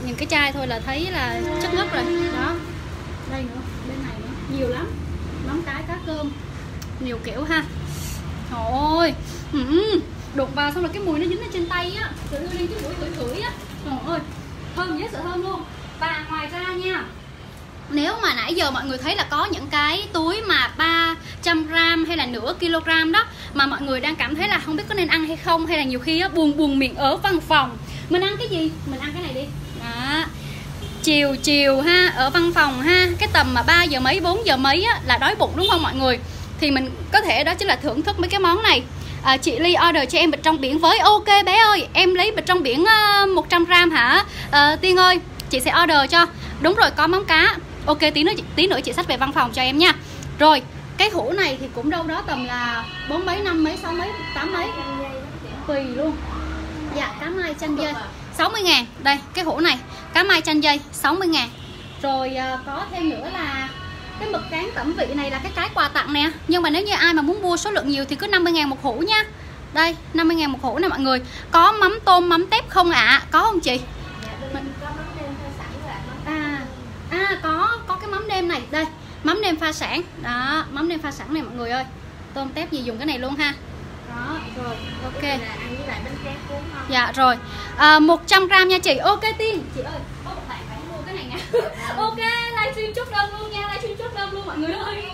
nhìn cái chai thôi là thấy là chất ngất rồi. Đó. Đây nữa, bên này nữa, nhiều lắm. Mắm cái, cá cơm, nhiều kiểu ha. Trời ơi, đụng vào xong rồi cái mùi nó dính ở trên tay á, tự đưa lên cái mũi khửi á. Trời ơi, thơm dễ sợ thơm luôn. Và ngoài ra nha, nếu mà nãy giờ mọi người thấy là có những cái túi mà 300g hay là nửa kg đó mà mọi người đang cảm thấy là không biết có nên ăn hay không, hay là nhiều khi á, buồn miệng ở văn phòng, mình ăn cái gì? Mình ăn cái này đi. Đó. Chiều ha, ở văn phòng ha, cái tầm mà 3 giờ mấy 4 giờ mấy á, là đói bụng đúng không mọi người, thì mình có thể đó chính là thưởng thức mấy cái món này. Chị Ly order cho em bịch trong biển với. Ok bé ơi, em lấy bịch trong biển 100g hả? Tiên ơi, chị sẽ order cho. Đúng rồi, có mắm cá. Ok, tí nữa chị xách về văn phòng cho em nha. Rồi, cái hũ này thì cũng đâu đó tầm là 4 mấy, 5 mấy, 6 mấy, 8 mấy, tùy luôn. Dạ, cá mai chanh dây 60.000. Đây, cái hũ này, cá mai chanh dây 60.000. Rồi có thêm nữa là cái mực cán tẩm vị này là cái quà tặng nè. Nhưng mà nếu như ai mà muốn mua số lượng nhiều thì cứ 50.000 một hũ nha. Đây, 50.000 một hũ nè mọi người. Có mắm tôm, mắm tép không ạ? Có không chị? Có cái mắm nêm này. Đây, mắm nêm pha sẵn. Đó, mắm nêm pha sẵn này mọi người ơi. Tôm tép gì dùng cái này luôn ha. Đó, rồi, ok. Dạ, rồi 100g nha chị. Ok Tiên. Chị ơi, có một bạn phải mua cái này nè. Ok, livestream chốt đơn luôn nha. Livestream chốt đơn luôn mọi người ơi.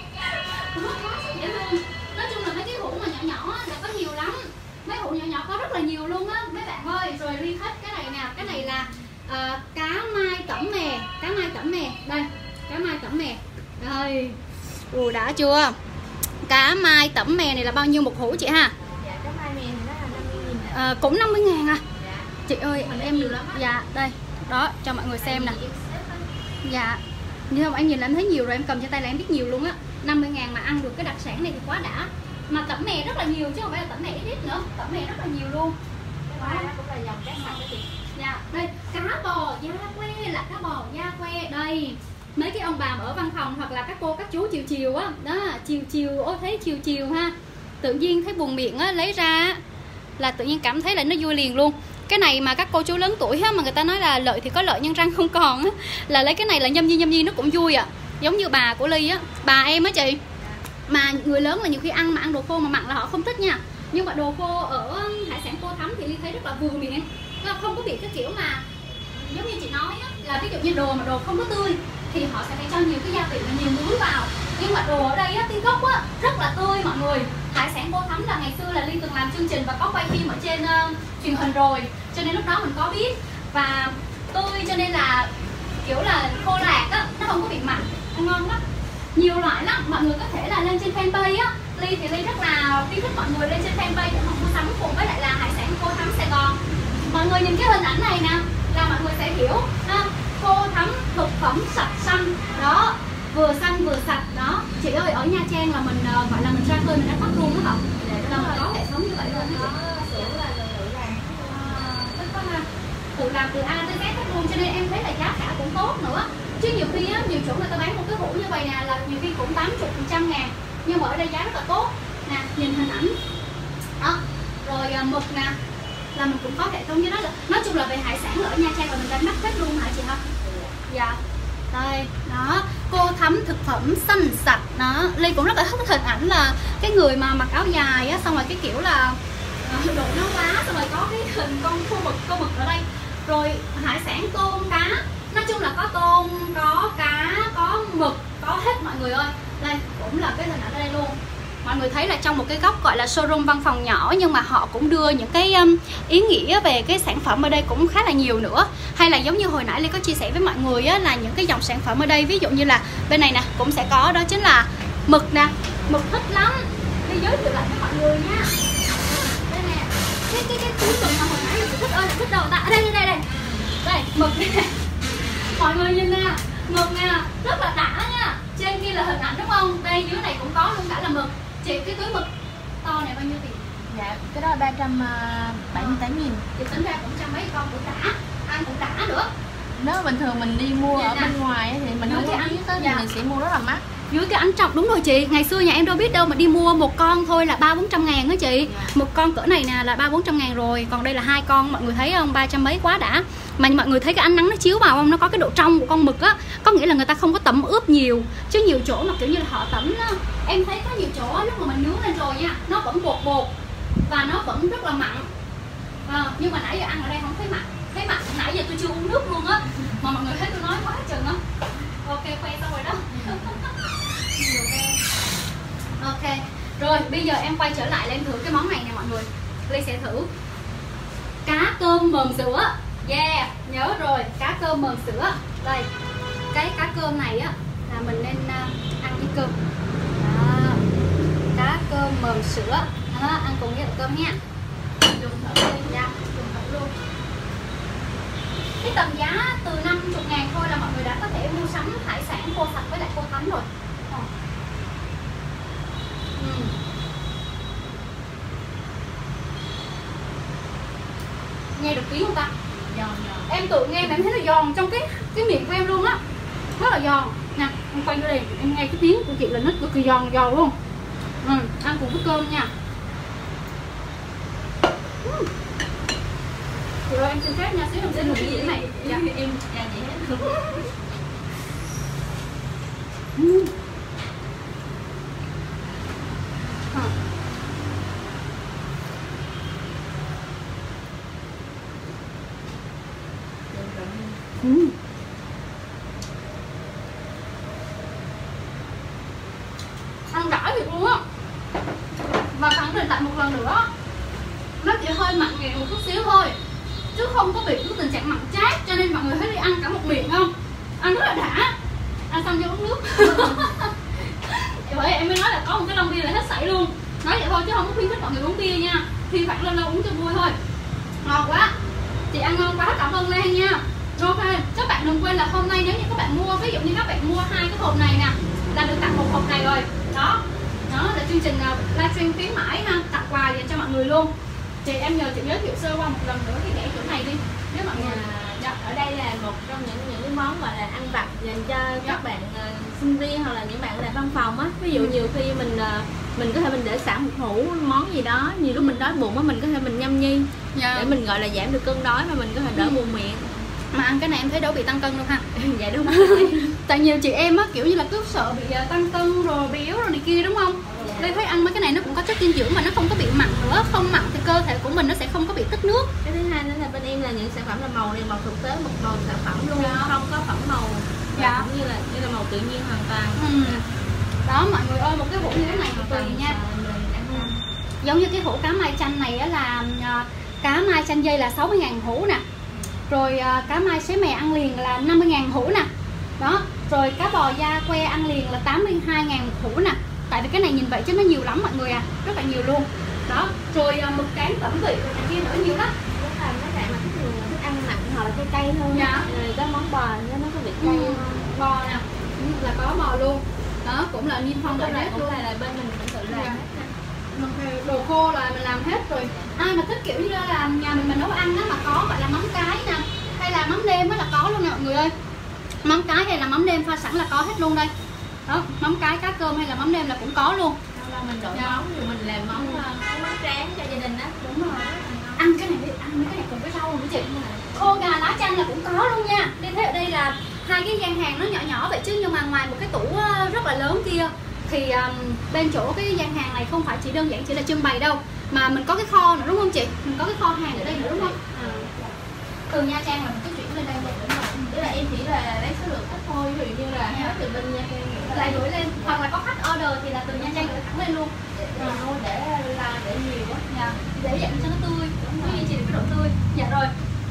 Dễ luôn. Nói chung là mấy cái hũ mà nhỏ là có nhiều lắm. Mấy hũ nhỏ có rất là nhiều luôn á mấy bạn ơi. Rồi riêng hết cái này nè. Cái này là cá mai tẩm mè. Cá mai tẩm mè. Đây, cá mai tẩm mè. Đây. Ủa đã chưa? Cá mai tẩm mè này là bao nhiêu một hũ chị ha? Dạ, cá mai mè thì nó là 50.000. Cũng 50.000 à? Dạ. Chị ơi, em nhiều lắm. Dạ, đây. Đó, cho mọi người xem nè. Dạ. Nhưng không, em nhìn là em thấy nhiều rồi, em cầm trên tay là em biết nhiều luôn á. 50.000 mà ăn được cái đặc sản này thì quá đã. Mà tẩm mè rất là nhiều chứ không phải là tẩm mè ít nữa. Tẩm mè rất là nhiều luôn. Cái này nó cũng là dòng cá sạch đó chị. Dạ, đây, cá bò da que là cá bò da que. Đây, mấy cái ông bà mà ở văn phòng hoặc là các cô các chú chiều á, đó, chiều ô thấy chiều ha, tự nhiên thấy buồn miệng á, lấy ra là tự nhiên cảm thấy là nó vui liền luôn. Cái này mà các cô chú lớn tuổi á, mà người ta nói là lợi thì có lợi nhưng răng không còn á, là lấy cái này là nhâm nhi nó cũng vui à. Giống như bà của Ly á, bà em á chị, mà người lớn là nhiều khi ăn mà ăn đồ khô mà mặn là họ không thích nha. Nhưng mà đồ khô ở hải sản Cô Thắm thì Ly thấy rất là vừa miệng, không có bị cái kiểu mà giống như chị nói á, là ví dụ như đồ mà đồ không có tươi thì họ sẽ phải cho nhiều cái gia vị và nhiều muối vào. Nhưng mà đồ ở đây á, Tiên gốc á, rất là tươi mọi người. Hải sản Cô Thắm là ngày xưa là Ly từng làm chương trình và có quay phim ở trên truyền hình rồi, cho nên lúc đó mình có biết. Và tươi cho nên là kiểu là khô lạc á, nó không có bị mặn, ăn ngon lắm. Nhiều loại lắm, mọi người có thể là lên trên fanpage á. Ly thì Ly rất là khuyến khích mọi người lên trên fanpage để họ mua sắm cùng với lại là Hải sản Cô Thắm Sài Gòn. Mọi người nhìn cái hình ảnh này nè là mọi người sẽ hiểu ha. Cô Thắm thực phẩm sạch xanh đó, vừa xanh vừa sạch đó. Chị ơi, ở Nha Trang là mình gọi là mình ra khơi mình đã bắt luôn đó hả? Là mình có hệ thống như vậy luôn đó. Tự làm từ A tới Z hết luôn, cho nên em thấy là giá cả cũng tốt nữa. Chứ nhiều khi á, nhiều chỗ người ta bán một cái hũ như vậy nè là nhiều khi cũng 80-100 ngàn, nhưng mà ở đây giá rất là tốt nè, nhìn hình ảnh đó. Rồi mực nè là mình cũng có hệ thống như đó. Nói chung là về hải sản ở Nha Trang là mình đánh bắt hết luôn hả chị hả? Dạ. Đây, đó, Cô Thắm thực phẩm xanh sạch đó. Ly cũng rất là thích hình ảnh là cái người mà mặc áo dài á, xong rồi cái kiểu là đội nón lá, xong rồi có cái hình con mực ở đây. Rồi hải sản tôm cá, nói chung là có tôm, có cá, có mực, có hết mọi người ơi. Đây cũng là cái hình ảnh ở đây luôn. Mọi người thấy là trong một cái góc gọi là showroom văn phòng nhỏ, nhưng mà họ cũng đưa những cái ý nghĩa về cái sản phẩm ở đây cũng khá là nhiều nữa. Hay là giống như hồi nãy Ly có chia sẻ với mọi người á, là những cái dòng sản phẩm ở đây, ví dụ như là bên này nè cũng sẽ có, đó chính là mực nè. Mực thích lắm, đi giới thiệu lại với mọi người nha. Đây nè, cái túi mực mà hồi nãy là thích ơi là thích đâu ta. Đây đây mực nè. Mọi người nhìn nè, mực nè, rất là đã nha. Trên kia là hình ảnh đúng không? Đây dưới này cũng có luôn cả là mực. Chị, cái túi mực to này bao nhiêu tiền? Dạ, cái đó là 378.000. Chị tính ra cũng trăm mấy con cũng đã, ăn cũng đã nữa. Nếu bình thường mình đi mua ở bên ngoài thì mình không có biết tới thì mình sẽ mua rất là mắc. Dưới cái ánh trọng, đúng rồi chị. Ngày xưa nhà em đâu biết đâu mà đi mua một con thôi là 300-400 ngàn đó chị. Một con cỡ này nè là 300-400 ngàn rồi. Còn đây là 2 con, mọi người thấy không? 300 mấy quá đã. Mà mọi người thấy cái ánh nắng nó chiếu vào không, nó có cái độ trong của con mực á, có nghĩa là người ta không có tẩm ướp nhiều. Chứ nhiều chỗ mà kiểu như là họ tẩm á, em thấy có nhiều chỗ á, lúc mà mình nướng lên rồi nha, nó vẫn bột bột và nó vẫn rất là mặn. Nhưng mà nãy giờ ăn ở đây không thấy mặn. Thấy mặn, nãy giờ tôi chưa uống nước luôn á, mà mọi người thấy tôi nói quá chừng á. Ok, khoe xong rồi đó. Ok, rồi bây giờ em quay trở lại là em thử cái món này nè mọi người. Ly sẽ thử cá cơm mờn sữa. Yeah, nhớ rồi, cá cơm mờn sữa. Đây, cái cá cơm này á là mình nên ăn với cơm. Đó. Cá cơm mờn sữa. Đó, ăn cùng với cơm nha. Dùng thử đi, dạ, dùng thử luôn. Cái tầm giá từ 50.000 thôi là mọi người đã có thể mua sắm hải sản khô sạch với lại khô tắm rồi. Nghe được tiếng không ta? Giòn. Em tự nghe mà em thấy nó giòn trong cái miệng của em luôn á, rất là giòn nè. Em quay vô đây em nghe cái tiếng của chị là nó cực kỳ giòn luôn. Ăn cùng với cơm nha. Rồi em xin phép nha, xíu em xin một cái gì này. Dạ Em dạ vậy hết. Ăn đã thiệt luôn á. Và khẳng định lại một lần nữa, nó chỉ hơi mặn nhẹ một chút xíu thôi, chứ không có bị cái tình trạng mặn chát. Cho nên mọi người thấy đi ăn cả một miệng không? Ăn rất là đã. Ăn xong cho uống nước. Bởi em mới nói là có một cái lon bia là hết sảy luôn. Nói vậy thôi chứ không có khuyến khích mọi người uống bia nha. Thì khoảng lâu lâu uống cho vui thôi. Ngon quá. Chị ăn ngon quá, cảm ơn Lan nha. Ok, các bạn đừng quên là hôm nay nếu như các bạn mua, ví dụ như các bạn mua 2 cái hộp này nè, là được tặng một hộp này rồi. Đó là chương trình livestream khuyến mãi ha, tặng quà dành cho mọi người luôn. Chị em nhờ chị giới thiệu sơ qua một lần nữa cái đĩa chỗ này đi, nếu mọi người. Dạ, ở đây là một trong những cái món gọi là ăn vặt dành cho các bạn sinh viên hoặc là những bạn làm văn phòng á. Ví dụ nhiều khi mình có thể mình để sẵn một hũ món gì đó, nhiều lúc mình đói bụng á, mình có thể mình nhâm nhi để mình gọi là giảm được cơn đói và mình có thể đỡ buồn miệng. Mà ăn cái này em thấy đâu bị tăng cân đâu ha. Dạ đúng rồi. Tại nhiều chị em á kiểu như là cứ sợ bị tăng cân rồi béo rồi này kia đúng không? Lê thấy ăn mấy cái này nó cũng có chất dinh dưỡng mà nó không có bị mặn nữa, không mặn thì cơ thể của mình nó sẽ không có bị tích nước. Cái thứ hai nữa là bên em là những sản phẩm là màu này màu thực tế, một màu sản phẩm luôn, không có phẩm màu. Dạ. Cũng như là màu tự nhiên hoàn toàn. Đó mọi người ơi, một cái hũ như thế này tùy nha. Giống như cái hũ cá mai chanh này á là cá mai chanh dây là 60.000 hũ nè. Rồi cá mai xé mè ăn liền là 50.000 hũ nè. Đó, rồi cá bò da que ăn liền là 82.000 hũ nè. Tại vì cái này nhìn vậy chứ nó nhiều lắm mọi người à, rất là nhiều luôn. Đó, rồi mực cán tẩm vị rồi này kia nữa nhiều lắm. Rất là mấy bạn mà thích ăn mặn hoặc là cay hơn. Dạ. Rồi có món bò nó có vị cay hơn. Bò nè, là có bò luôn. Đó, cũng là niêm phong lại hết luôn. Là bên mình cũng tự làm hết. Đồ khô là mình làm hết rồi. Ai mà thích kiểu như là nhà mình nấu ăn á mà có gọi là mắm cái nè, hay là mắm nêm á là có luôn nè mọi người ơi. Mắm cái hay là mắm nêm pha sẵn là có hết luôn đây. Đó, mắm cái cá cơm hay là mắm nêm là cũng có luôn. Là mình đổi món, dù mình làm món tráng cho gia đình á. Đúng rồi. Ăn cái này đi, ăn mấy cái này cùng với rau nữa chị. Khô gà lá chanh là cũng có luôn nha. Đi thấy ở đây là hai cái gian hàng nó nhỏ nhỏ vậy chứ, nhưng mà ngoài một cái tủ rất là lớn kia thì bên chỗ cái gian hàng này không phải chỉ đơn giản chỉ là trưng bày đâu, mà mình có cái kho nữa đúng không chị? Mình có cái kho hàng ở đây nữa đúng không? Từ Nha Trang là mình cứ chuyển lên đây vậy đúng không? Tức là em chỉ là lấy số lượng khách thôi, ví dụ như là hết từ bên Nha Trang lại gửi lên, hoặc là có khách order thì là từ Nha Trang gửi thẳng lên luôn. Để nhiều quá. Dạ, để dặn cho nó tươi, nó duy trì được cái độ tươi. Dạ rồi.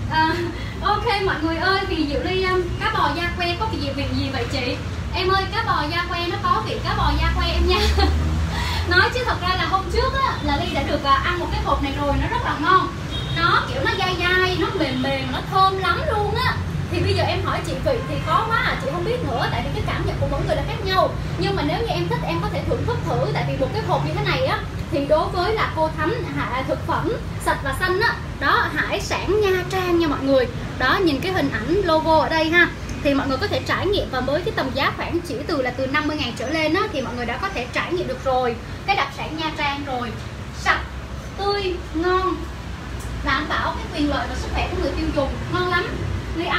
Ok mọi người ơi, thì Diệu Ly cá bò da que có vị gì vậy chị? Em ơi, cá bò da que nó có vị cá bò da que em nha. Nói chứ thật ra là hôm trước á là Ly đã được ăn một cái hộp này rồi, nó rất là ngon. Nó kiểu nó dai dai, nó mềm mềm, nó thơm lắm luôn á. Thì bây giờ em hỏi chị vị thì khó quá à, chị không biết nữa, tại vì cái cảm nhận của mỗi người là khác nhau. Nhưng mà nếu như em thích em có thể thưởng thức thử, tại vì một cái hộp như thế này á thì đối với là cô Thắm thực phẩm sạch và xanh á, đó hải sản Nha Trang nha mọi người. Đó, nhìn cái hình ảnh logo ở đây ha, thì mọi người có thể trải nghiệm, và với cái tầm giá khoảng chỉ từ 50.000 trở lên á thì mọi người đã có thể trải nghiệm được rồi cái đặc sản Nha Trang rồi. Sạch, tươi, ngon, đảm bảo cái quyền lợi và sức khỏe của người tiêu dùng, ngon lắm.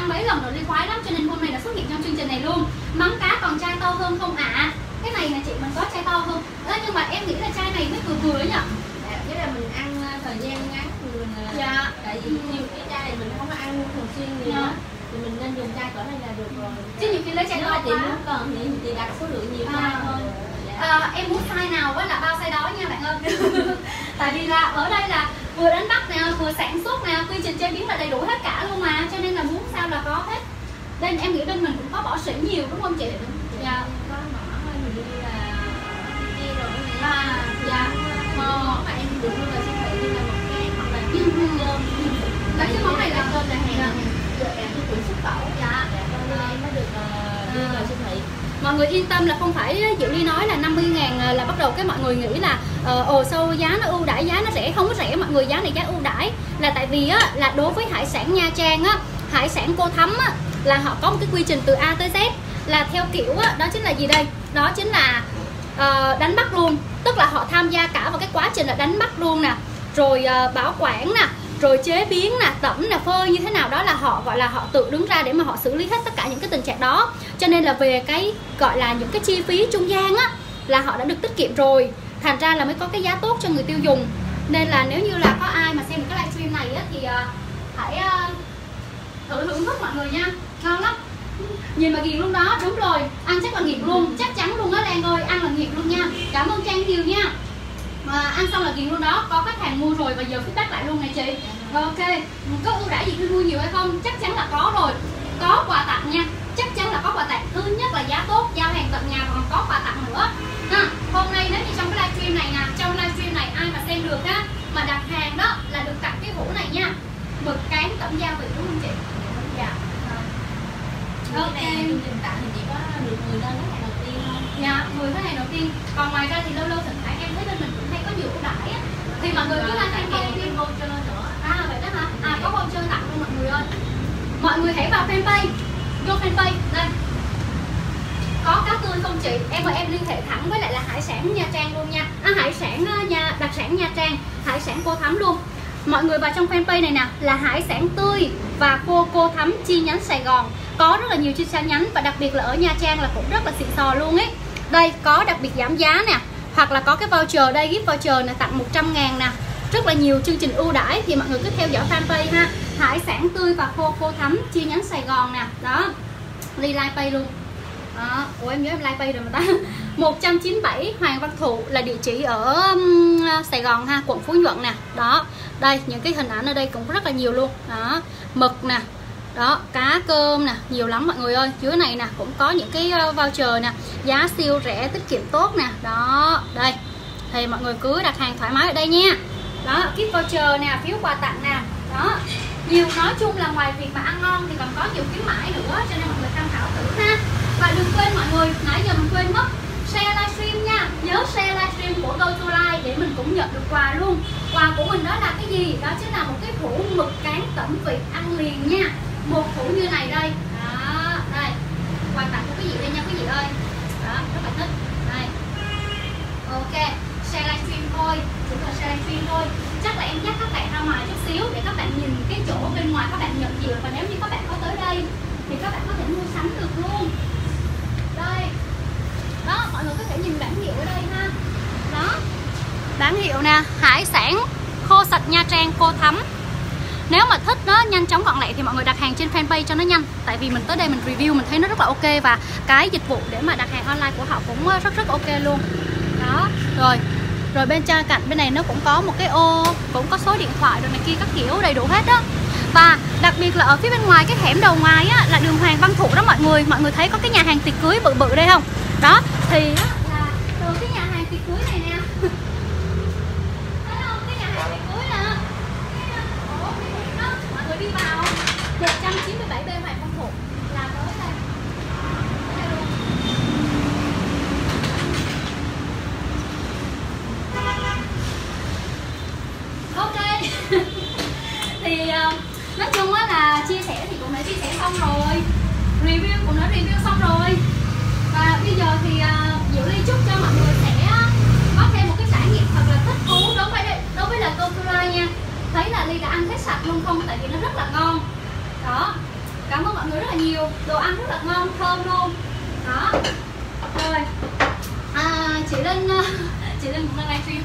mấy lần rồi, Ly khoái lắm cho nên hôm nay là xuất hiện trong chương trình này luôn. Mắm cá còn chai to hơn không ạ? Cái này nè chị, mình có chai to hơn. Nhưng mà em nghĩ là chai này mới vừa vừa ấy nhỉ. Chứ là mình ăn thời gian ngắn thì mình dạ. Tại vì nhiều cái chai này mình không có ăn thường xuyên nhiều á, thì mình nên dùng chai cỡ này là được rồi. Chứ nhiều khi lấy chai to chị quá. muốn cần thì đặt số lượng nhiều chai thôi. Em muốn size nào với là bao size đó nha bạn ơi. Tại vì là ở đây là vừa đánh bắt nè, vừa sản xuất nè, quy trình chế biến là đầy đủ hết cả luôn mà, cho nên là muốn sao là có hết. Đây em nghĩ bên mình cũng có bỏ sỉ nhiều đúng không chị? Dạ. Có mỏ thôi, mình đi là kia rồi. Dạ. Mỏ mà em được mua vào siêu thị như là một cái hoặc là cái cơm. Đấy, cái món này là cơm là hàng cái quyển xuất khẩu. Dạ. Cho nên em mới được đưa vào siêu thị. Mọi người yên tâm là không phải Diệu Ly nói là 50.000 là bắt đầu cái mọi người nghĩ là sao giá nó ưu đãi, giá nó rẻ. Không có rẻ mọi người, giá này giá ưu đãi là tại vì á, là đối với hải sản Nha Trang á, hải sản Cô Thắm á, là họ có một cái quy trình từ A tới Z là theo kiểu á, đó chính là gì đây? Đó chính là đánh bắt luôn, tức là họ tham gia cả vào cái quá trình là đánh bắt luôn nè, rồi bảo quản nè, rồi chế biến nè, tẩm nè, phơi như thế nào đó là họ gọi là họ tự đứng ra để mà họ xử lý hết tất cả những cái tình trạng đó. Cho nên là về cái gọi là những cái chi phí trung gian á là họ đã được tiết kiệm rồi, thành ra là mới có cái giá tốt cho người tiêu dùng. Nên là nếu như là có ai mà xem cái livestream này á thì hãy thử thưởng thức mọi người nha, ngon lắm. Nhìn mà ghiền luôn đó, đúng rồi, ăn chắc là nghiện luôn, chắc chắn luôn á Lan ơi, ăn là nghiện luôn nha. Cảm ơn Trang nhiều nha. Ăn xong là ghiền luôn đó, có khách hàng mua rồi và giờ feedback lại luôn này chị. Ok, có ưu đãi gì khi mua nhiều hay không? Chắc chắn là có rồi, có quà tặng nha, chắc chắn là có quà tặng. Thứ nhất là giá tốt, giao hàng tận nhà và còn có quà tặng nữa. Hôm nay nếu như trong cái livestream này nè, trong livestream này ai mà xem được á mà đặt hàng đó là được tặng cái hũ này nha, mực cán tẩm gia vị đúng không chị? Dạ. Ok, chương trình tặng thì chỉ có được 10 đơn khách hàng đầu tiên thôi. Dạ, 10 khách hàng đầu tiên. Còn ngoài ra thì lâu lâu thỉnh thoảng em thấy bên mình cũng hay có nhiều ưu đãi á. Thì mọi người cứ like fanpage voucher nữa. Vậy đó hả? Có voucher tặng luôn mọi người ơi. Mọi người hãy vào fanpage, vô fanpage đây. Có cá tươi không chị? Em liên hệ thẳng với lại là hải sản Nha Trang luôn nha. Hải sản đặc sản Nha Trang, hải sản Cô Thắm luôn. Mọi người vào trong fanpage này nè là hải sản tươi và khô Cô Thắm chi nhánh Sài Gòn. Có rất là nhiều chi nhánh và đặc biệt là ở Nha Trang là cũng rất là xịn sò luôn ấy. Đây có đặc biệt giảm giá nè, hoặc là có cái voucher đây, gift voucher này tặng 100.000 nè. Rất là nhiều chương trình ưu đãi thì mọi người cứ theo dõi fanpage ha. Hải sản tươi và khô Cô Thắm chi nhánh Sài Gòn nè. Đó. Ly like pay luôn. Đó. Ủa em nhớ em like pay rồi mà ta. 197 Hoàng Văn Thụ là địa chỉ ở Sài Gòn ha, quận Phú Nhuận nè. Đó. Đây những cái hình ảnh ở đây cũng rất là nhiều luôn. Đó. Mực nè. Đó, cá cơm nè, nhiều lắm mọi người ơi. Dưới này nè cũng có những cái voucher nè, giá siêu rẻ, tiết kiệm tốt nè. Đó, đây. Thì mọi người cứ đặt hàng thoải mái ở đây nha. Đó, gift voucher nè, phiếu quà tặng nè. Đó. Nhiều, nói chung là ngoài việc mà ăn ngon thì còn có nhiều khuyến mãi nữa, cho nên mọi người tham khảo thử ha. Và đừng quên mọi người, nãy giờ mình quên mất share livestream nha. Nhớ share livestream của Go To Live để mình cũng nhận được quà luôn. Quà của mình đó là cái gì? Đó chính là một cái hũ mực cán tẩm vị ăn liền nha. Một hũ như này đây. Đó, đây. Quà tặng của cái gì đây nha quý vị ơi. Đó, rất là thích. Đây. Ok, share livestream thôi, chỉ cần share livestream thôi. Chắc là em dắt các bạn ra ngoài chút xíu để các bạn nhìn cái chỗ bên ngoài các bạn nhận diện. Và nếu như các bạn có tới đây thì các bạn có thể mua sắm được luôn. Đây. Đó, mọi người có thể nhìn bản hiệu ở đây ha. Đó. Bản hiệu nè, hải sản khô sạch Nha Trang Cô Thắm. Nếu mà thích nó nhanh chóng gọn lẹ thì mọi người đặt hàng trên fanpage cho nó nhanh. Tại vì mình tới đây mình review mình thấy nó rất là ok. Và cái dịch vụ để mà đặt hàng online của họ cũng rất ok luôn. Đó, rồi bên trên cạnh bên này nó cũng có một cái ô, cũng có số điện thoại rồi này kia các kiểu đầy đủ hết đó. Và đặc biệt là ở phía bên ngoài cái hẻm đầu ngoài á, là đường Hoàng Văn Thụ đó mọi người thấy có cái nhà hàng tiệc cưới bự bự đây không? Đó, thì á, là từ cái nhà hàng tiệc cưới này nè. Thấy không? Cái nhà hàng tiệc cưới nè. Mọi người đi vào 197B Hoàng Văn Thụ là tới đây. Đây luôn. Ok. Thì nói chung á là chia sẻ thì cũng đã chia sẻ xong rồi, review cũng đã review xong rồi. Và bây giờ thì Diệu Ly chúc cho mọi người sẽ có thêm một cái trải nghiệm thật là thích thú đối với là Go To Live nha. Thấy là Ly đã ăn hết sạch luôn không? Tại vì nó rất là ngon. Đó. Cảm ơn mọi người rất là nhiều. Đồ ăn rất là ngon, thơm luôn. Đó. Rồi. Chị Linh cũng đang livestream.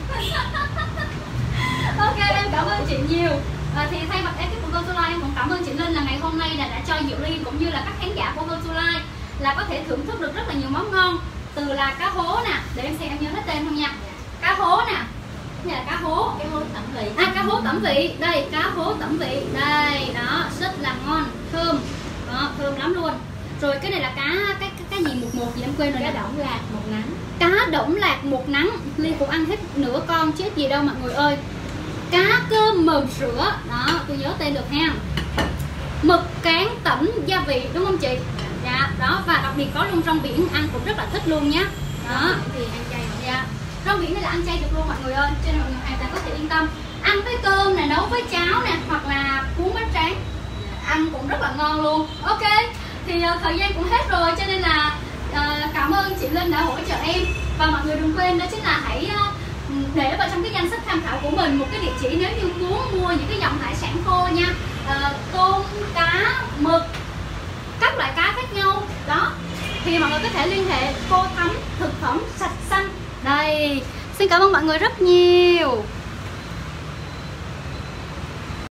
Ok, em cảm ơn chị nhiều. Thì thay mặt ekip của GoToLive, em cũng cảm ơn chị Linh là ngày hôm nay là đã cho Diệu Ly cũng như là các khán giả của GoToLive là có thể thưởng thức được rất là nhiều món ngon. Từ là cá hố nè, để em xem em nhớ hết tên không nha. Cá hố nè. Đây là cá hố tẩm vị. Cá hố tẩm vị. Đây, cá hố tẩm vị. Đây, đó, rất là ngon, thơm. Đó, thơm lắm luôn. Rồi cái này là cái gì một gì em quên rồi. Cá đổng lạc một nắng. Cá đổng lạc một nắng. Ly cũng ăn hết nửa con chết gì đâu mọi người ơi. Cá cơm mờn sữa. Đó, tôi nhớ tên được ha. Mực cán tẩm gia vị đúng không chị? Dạ, đó, và đặc biệt có luôn rong biển, ăn cũng rất là thích luôn nhá. Đó. Thì ăn chay. Dạ. Rong biển này là ăn chay được luôn mọi người ơi, cho nên mọi người hoàn toàn có thể yên tâm. Ăn với cơm nè, nấu với cháo nè, hoặc là cuốn bánh tráng, ăn cũng rất là ngon luôn. Ok, thì thời gian cũng hết rồi, cho nên là cảm ơn chị Linh đã hỗ trợ em. Và mọi người đừng quên đó chính là hãy để vào trong cái danh sách tham khảo của mình một cái địa chỉ nếu như muốn mua những cái dòng hải sản khô nha. Tôm, cá, mực, các loại cá khác nhau đó, thì mọi người có thể liên hệ cô Thắm thực phẩm sạch xanh. Đây, xin cảm ơn mọi người rất nhiều.